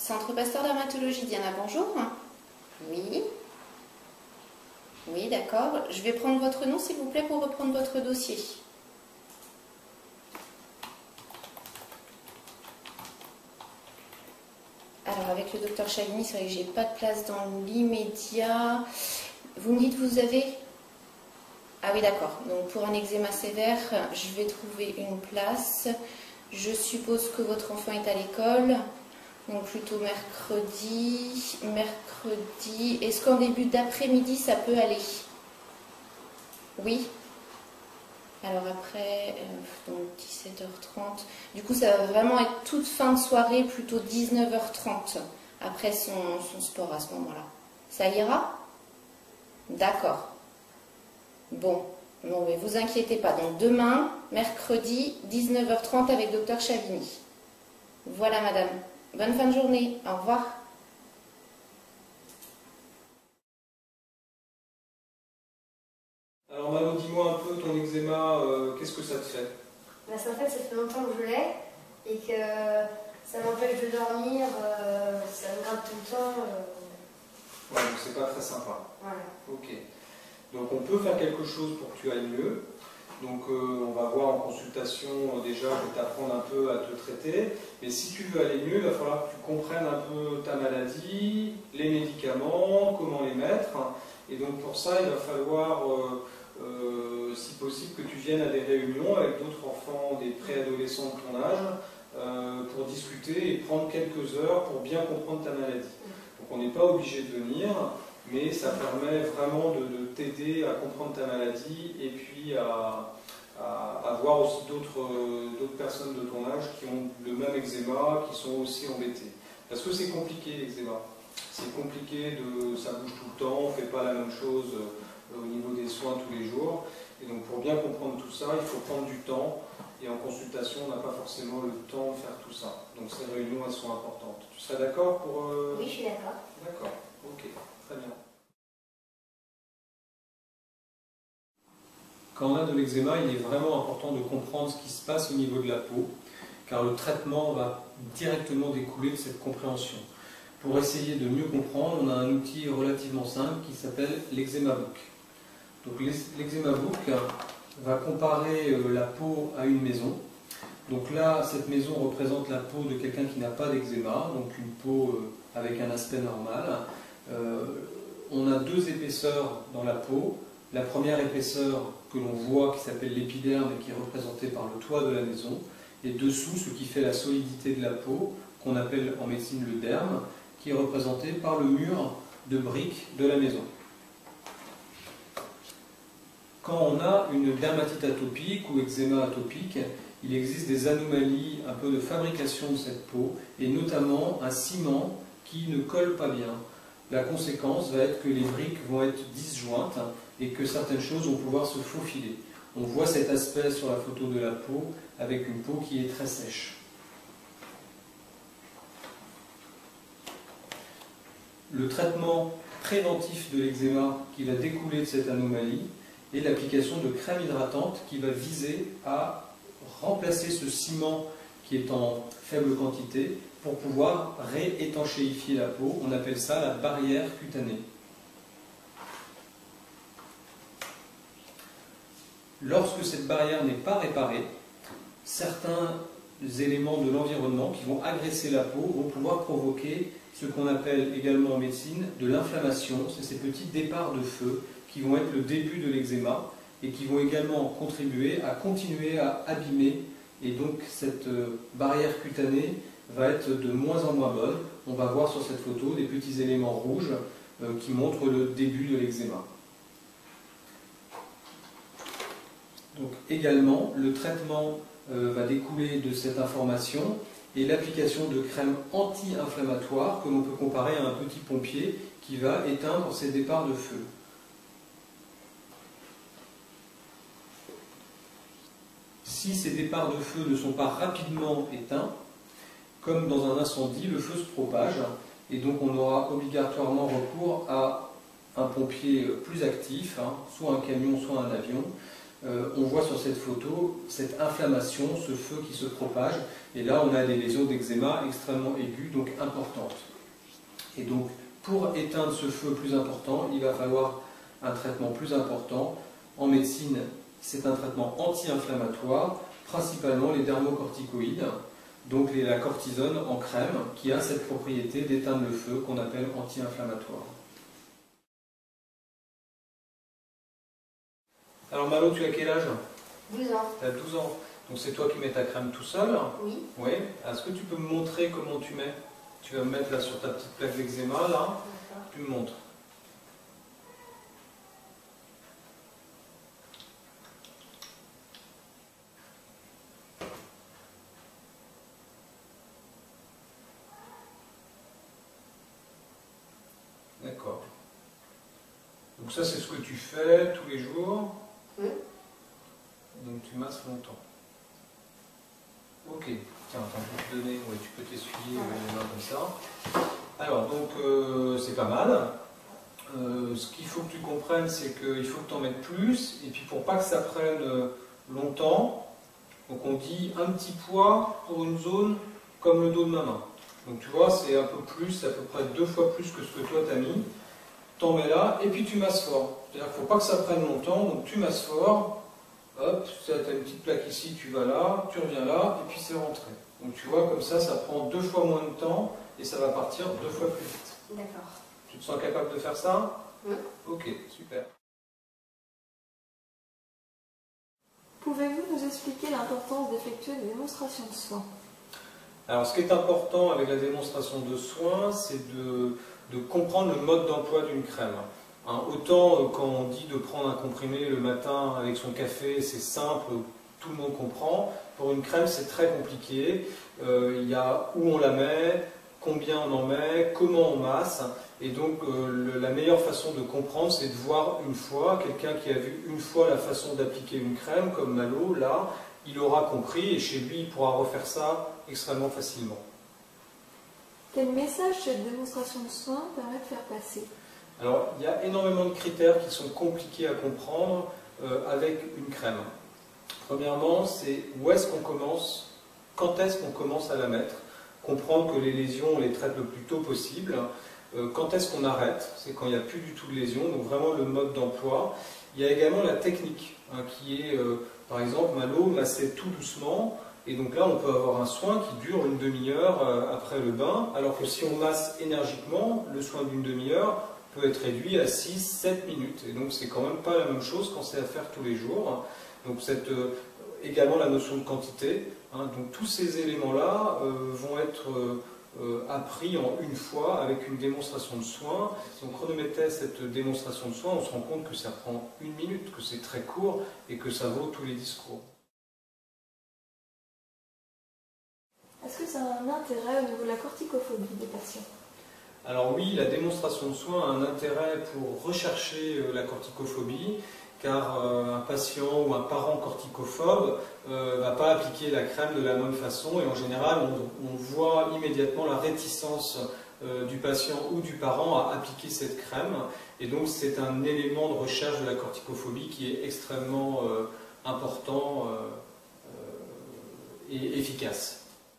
Centre Pasteur Dermatologie, Diana, bonjour. Oui. Oui, d'accord. Je vais prendre votre nom, s'il vous plaît, pour reprendre votre dossier. Alors, avec le docteur Chavigny, c'est vrai que j'ai pas de place dans l'immédiat. Vous me dites, vous avez... Ah oui, d'accord. Donc, pour un eczéma sévère, je vais trouver une place. Je suppose que votre enfant est à l'école. Donc, plutôt mercredi. Mercredi. Est-ce qu'en début d'après-midi, ça peut aller? Oui. Alors après, donc 17h30. Du coup, ça va vraiment être toute fin de soirée, plutôt 19h30, après son sport à ce moment-là. Ça ira? D'accord. Bon, non, mais vous inquiétez pas. Donc demain, mercredi, 19h30 avec docteur Chavigny. Voilà, madame. Bonne fin de journée. Au revoir. Alors Manon, dis-moi un peu ton eczéma, qu'est-ce que ça te fait? En fait, ça fait longtemps que je l'ai et que ça m'empêche de dormir, ça me gratte tout le temps. Ouais, donc c'est pas très sympa. Voilà. Ok. Donc on peut faire quelque chose pour que tu ailles mieux. Donc on va voir en consultation, déjà je vais t'apprendre un peu à te traiter. Mais si tu veux aller mieux, il va falloir que tu comprennes un peu ta maladie, les médicaments, comment les mettre. Et donc pour ça, il va falloir, si possible, que tu viennes à des réunions avec d'autres enfants, des préadolescents de ton âge, pour discuter et prendre quelques heures pour bien comprendre ta maladie. Donc on n'est pas obligé de venir, mais ça permet vraiment de t'aider à comprendre ta maladie et puis à voir aussi d'autres personnes de ton âge qui ont le même eczéma, qui sont aussi embêtées. Parce que c'est compliqué l'eczéma. C'est compliqué, ça bouge tout le temps, on ne fait pas la même chose au niveau des soins tous les jours. Et donc pour bien comprendre tout ça, il faut prendre du temps. Et en consultation, on n'a pas forcément le temps de faire tout ça. Donc ces réunions, elles sont importantes. Tu serais d'accord pour... Oui, je suis d'accord. D'accord, ok, très bien. Quand on a de l'eczéma, il est vraiment important de comprendre ce qui se passe au niveau de la peau, car le traitement va directement découler de cette compréhension. Pour essayer de mieux comprendre, on a un outil relativement simple qui s'appelle l'Eczema Book. Donc l'Eczema Book va comparer la peau à une maison. Donc là, cette maison représente la peau de quelqu'un qui n'a pas d'eczéma, donc une peau avec un aspect normal. On a deux épaisseurs dans la peau. La première épaisseur que l'on voit, qui s'appelle l'épiderme et qui est représentée par le toit de la maison, et dessous, ce qui fait la solidité de la peau, qu'on appelle en médecine le derme, qui est représenté par le mur de briques de la maison. Quand on a une dermatite atopique ou eczéma atopique, il existe des anomalies un peu de fabrication de cette peau, et notamment un ciment qui ne colle pas bien. La conséquence va être que les briques vont être disjointes et que certaines choses vont pouvoir se faufiler. On voit cet aspect sur la photo de la peau avec une peau qui est très sèche. Le traitement préventif de l'eczéma qui va découler de cette anomalie est l'application de crème hydratante qui va viser à remplacer ce ciment qui est en faible quantité pour pouvoir réétanchéifier la peau. On appelle ça la barrière cutanée. Lorsque cette barrière n'est pas réparée, certains éléments de l'environnement qui vont agresser la peau vont pouvoir provoquer ce qu'on appelle également en médecine de l'inflammation. C'est ces petits départs de feu qui vont être le début de l'eczéma et qui vont également contribuer à continuer à abîmer. Et donc cette barrière cutanée va être de moins en moins bonne. On va voir sur cette photo des petits éléments rouges qui montrent le début de l'eczéma. Donc également, le traitement va découler de cette information et l'application de crèmes anti-inflammatoires que l'on peut comparer à un petit pompier qui va éteindre ces départs de feu. Si ces départs de feu ne sont pas rapidement éteints, comme dans un incendie, le feu se propage et donc on aura obligatoirement recours à un pompier plus actif, soit un camion, soit un avion, on voit sur cette photo cette inflammation, ce feu qui se propage, et là on a des lésions d'eczéma extrêmement aiguës, donc importantes. Et donc pour éteindre ce feu plus important, il va falloir un traitement plus important. En médecine, c'est un traitement anti-inflammatoire, principalement les dermocorticoïdes, donc la cortisone en crème, qui a cette propriété d'éteindre le feu qu'on appelle anti-inflammatoire. Alors Malo, tu as quel âge? 12 ans. Tu as 12 ans. Donc c'est toi qui mets ta crème tout seul? Oui. Oui. Est-ce que tu peux me montrer comment tu mets? Tu vas me mettre là sur ta petite plaque d'eczéma, là. Tu me montres. D'accord. Donc ça c'est ce que tu fais tous les jours. Oui. Donc tu masses longtemps. Ok. Tiens, attends, je vais te donner. Oui, tu peux t'essuyer les mains comme ça. Alors donc c'est pas mal. Ce qu'il faut que tu comprennes, c'est qu'il faut que tu en mettes plus. Et puis pour pas que ça prenne longtemps, donc on dit un petit poids pour une zone comme le dos de ma main. Donc tu vois, c'est un peu plus, à peu près 2 fois plus que ce que toi tu as mis. T'en mets là, et puis tu masses fort. C'est-à-dire qu'il ne faut pas que ça prenne longtemps, donc tu masses fort. Hop, tu as une petite plaque ici, tu vas là, tu reviens là, et puis c'est rentré. Donc tu vois, comme ça prend 2 fois moins de temps, et ça va partir 2 fois plus vite. D'accord. Tu te sens capable de faire ça? Oui. Ok, super. Pouvez-vous nous expliquer l'importance d'effectuer des démonstrations de soins? Alors ce qui est important avec la démonstration de soins, c'est de comprendre le mode d'emploi d'une crème. Hein, autant quand on dit de prendre un comprimé le matin avec son café, c'est simple, tout le monde comprend. Pour une crème, c'est très compliqué. Il y a où on la met, combien on en met, comment on masse. Et donc la meilleure façon de comprendre, c'est de voir une fois, quelqu'un qui a vu une fois la façon d'appliquer une crème, comme Malo, là, il aura compris et chez lui, il pourra refaire ça extrêmement facilement. Quel message cette démonstration de soins permet de faire passer? Alors, il y a énormément de critères qui sont compliqués à comprendre avec une crème. Premièrement, c'est où est-ce qu'on commence, quand est-ce qu'on commence à la mettre, comprendre que les lésions, on les traite le plus tôt possible. Quand est-ce qu'on arrête, c'est quand il n'y a plus du tout de lésions, donc vraiment le mode d'emploi. Il y a également la technique, hein, qui est, par exemple, Malo massait tout doucement, et donc là on peut avoir un soin qui dure une demi-heure après le bain, alors que si on masse énergiquement, le soin d'une demi-heure peut être réduit à 6-7 minutes, et donc c'est quand même pas la même chose quand c'est à faire tous les jours. Donc également la notion de quantité, hein, donc tous ces éléments-là vont être appris en une fois avec une démonstration de soins. Si on chronométrait cette démonstration de soins, on se rend compte que ça prend 1 minute, que c'est très court et que ça vaut tous les discours. Est-ce que ça a un intérêt au niveau de la corticophobie des patients? Alors oui, la démonstration de soins a un intérêt pour rechercher la corticophobie, car un patient ou un parent corticophobe ne va pas appliquer la crème de la bonne façon, et en général on voit immédiatement la réticence du patient ou du parent à appliquer cette crème, et donc c'est un élément de recherche de la corticophobie qui est extrêmement important et efficace.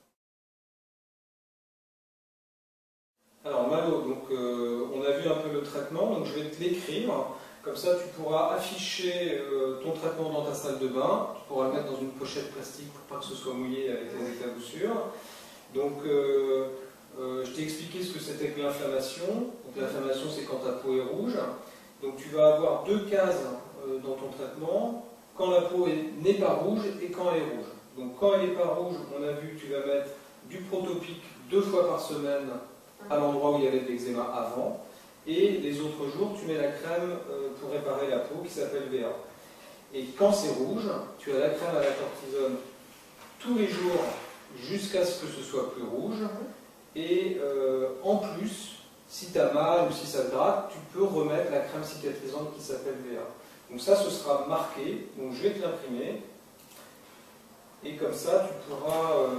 Alors Malo, donc, on a vu un peu le traitement, donc je vais te l'écrire. Comme ça, tu pourras afficher ton traitement dans ta salle de bain. Tu pourras le mettre dans une pochette plastique pour pas que ce soit mouillé avec les éclaboussures. Donc, je t'ai expliqué ce que c'était que l'inflammation. Donc, l'inflammation, c'est quand ta peau est rouge. Donc, tu vas avoir 2 cases dans ton traitement. Quand la peau n'est pas rouge et quand elle est rouge. Donc, quand elle n'est pas rouge, on a vu, tu vas mettre du Protopic 2 fois par semaine à l'endroit où il y avait de l'eczéma avant. Et les autres jours, tu mets la crème pour réparer la peau qui s'appelle VA. Et quand c'est rouge, tu as la crème à la cortisone tous les jours jusqu'à ce que ce soit plus rouge. Et en plus, si tu as mal ou si ça te gratte, tu peux remettre la crème cicatrisante qui s'appelle VA. Donc ça, ce sera marqué. Donc je vais te l'imprimer. Et comme ça, tu pourras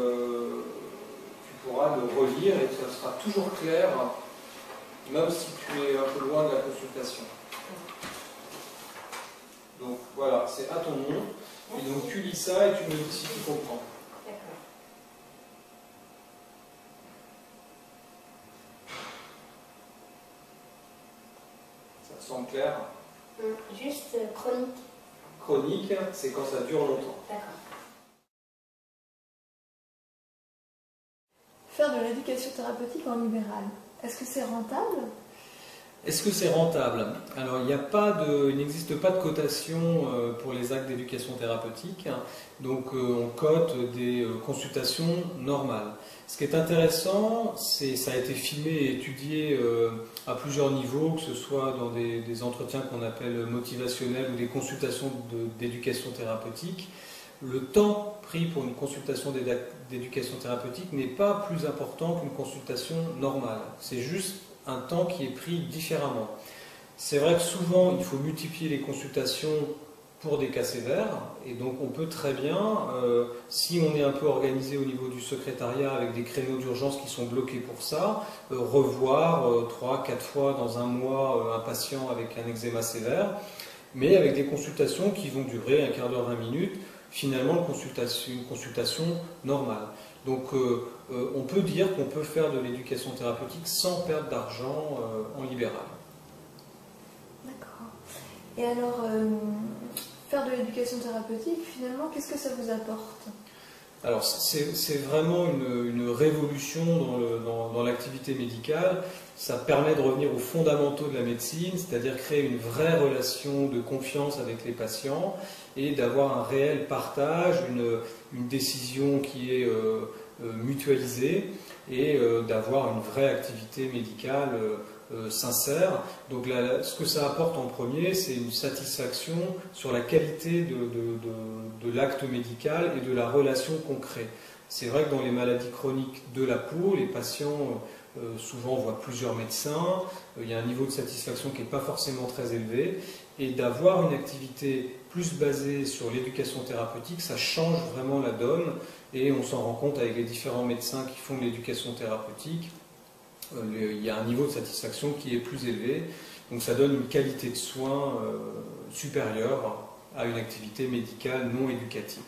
le relire et ça sera toujours clair, même si tu es un peu loin de la consultation. Donc Voilà, c'est à ton nom. Et donc tu lis ça et tu me dis si tu comprends. D'accord. Ça te semble clair? Juste chronique. Chronique, c'est quand ça dure longtemps. D'accord. Faire de l'éducation thérapeutique en libéral, est-ce que c'est rentable? Est-ce que c'est rentable? Alors, il n'existe pas de cotation pour les actes d'éducation thérapeutique, donc on cote des consultations normales. Ce qui est intéressant, ça a été filmé et étudié à plusieurs niveaux, que ce soit dans des entretiens qu'on appelle motivationnels ou des consultations d'éducation thérapeutique. Le temps pris pour une consultation d'éducation thérapeutique n'est pas plus important qu'une consultation normale. C'est juste un temps qui est pris différemment. C'est vrai que souvent, il faut multiplier les consultations pour des cas sévères, et donc on peut très bien, si on est un peu organisé au niveau du secrétariat avec des créneaux d'urgence qui sont bloqués pour ça, revoir 3-4 fois dans un mois un patient avec un eczéma sévère, mais avec des consultations qui vont durer un quart d'heure, 20 minutes, finalement une consultation normale. Donc on peut dire qu'on peut faire de l'éducation thérapeutique sans perdre d'argent en libéral. D'accord. Et alors, faire de l'éducation thérapeutique, finalement, qu'est-ce que ça vous apporte? Alors c'est vraiment une révolution dans l'activité médicale. Ça permet de revenir aux fondamentaux de la médecine, c'est-à-dire créer une vraie relation de confiance avec les patients et d'avoir un réel partage, une décision qui est mutualisée et d'avoir une vraie activité médicale sincère. Donc ce que ça apporte en premier, c'est une satisfaction sur la qualité de l'acte médical et de la relation qu'on crée. C'est vrai que dans les maladies chroniques de la peau, les patients souvent voient plusieurs médecins, il y a un niveau de satisfaction qui n'est pas forcément très élevé, et d'avoir une activité plus basée sur l'éducation thérapeutique, ça change vraiment la donne, et on s'en rend compte avec les différents médecins qui font de l'éducation thérapeutique. Il y a un niveau de satisfaction qui est plus élevé, donc ça donne une qualité de soins supérieure à une activité médicale non éducative.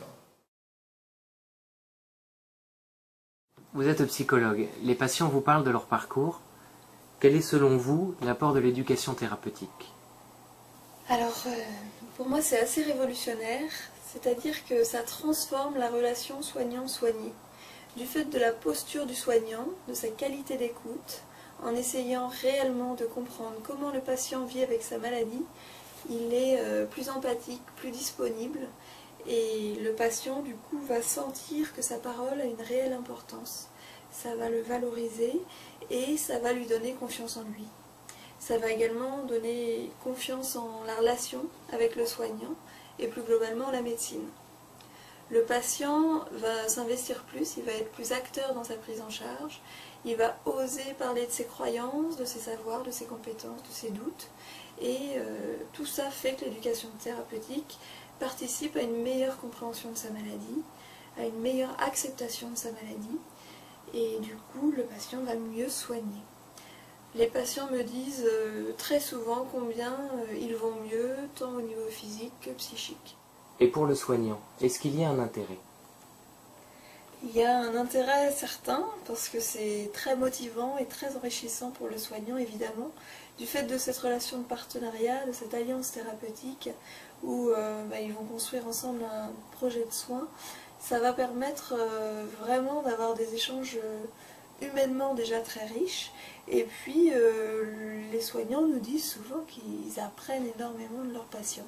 Vous êtes psychologue, les patients vous parlent de leur parcours. Quel est selon vous l'apport de l'éducation thérapeutique? Alors, pour moi, c'est assez révolutionnaire, c'est-à-dire que ça transforme la relation soignant-soigné. Du fait de la posture du soignant, de sa qualité d'écoute, en essayant réellement de comprendre comment le patient vit avec sa maladie, il est plus empathique, plus disponible, et le patient, du coup, va sentir que sa parole a une réelle importance. Ça va le valoriser et ça va lui donner confiance en lui. Ça va également donner confiance en la relation avec le soignant et plus globalement la médecine. Le patient va s'investir plus, il va être plus acteur dans sa prise en charge, il va oser parler de ses croyances, de ses savoirs, de ses compétences, de ses doutes, et tout ça fait que l'éducation thérapeutique participe à une meilleure compréhension de sa maladie, à une meilleure acceptation de sa maladie, et du coup le patient va mieux soigner. Les patients me disent très souvent combien ils vont mieux, tant au niveau physique que psychique. Et pour le soignant, est-ce qu'il y a un intérêt? Il y a un intérêt certain, parce que c'est très motivant et très enrichissant pour le soignant, évidemment, du fait de cette relation de partenariat, de cette alliance thérapeutique, où ils vont construire ensemble un projet de soins. Ça va permettre vraiment d'avoir des échanges humainement déjà très riches, et puis les soignants nous disent souvent qu'ils apprennent énormément de leurs patients.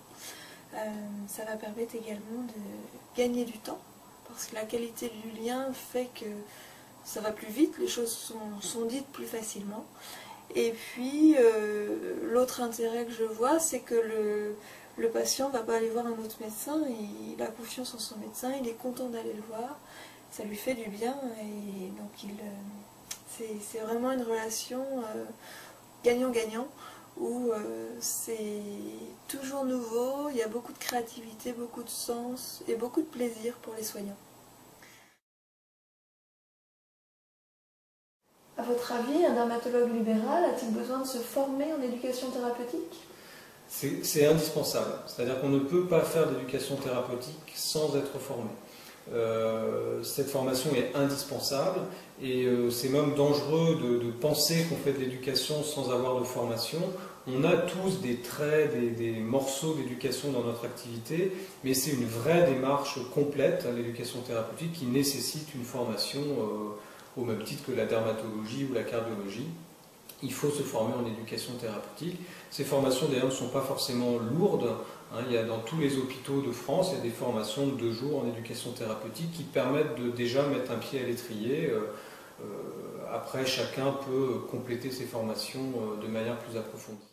Ça va permettre également de gagner du temps, parce que la qualité du lien fait que ça va plus vite, les choses sont dites plus facilement. Et puis l'autre intérêt que je vois, c'est que le patient ne va pas aller voir un autre médecin, il a confiance en son médecin, il est content d'aller le voir, ça lui fait du bien, et donc c'est vraiment une relation gagnant-gagnant, où c'est toujours nouveau, il y a beaucoup de créativité, beaucoup de sens et beaucoup de plaisir pour les soignants. À votre avis, un dermatologue libéral a-t-il besoin de se former en éducation thérapeutique? C'est indispensable. C'est-à-dire qu'on ne peut pas faire d'éducation thérapeutique sans être formé. Cette formation est indispensable et c'est même dangereux de penser qu'on fait de l'éducation sans avoir de formation. On a tous des traits, des morceaux d'éducation dans notre activité, mais c'est une vraie démarche complète, l'éducation thérapeutique, qui nécessite une formation au même titre que la dermatologie ou la cardiologie. Il faut se former en éducation thérapeutique. Ces formations d'ailleurs ne sont pas forcément lourdes. Il y a dans tous les hôpitaux de France, il y a des formations de 2 jours en éducation thérapeutique qui permettent de déjà mettre un pied à l'étrier. Après, chacun peut compléter ses formations de manière plus approfondie.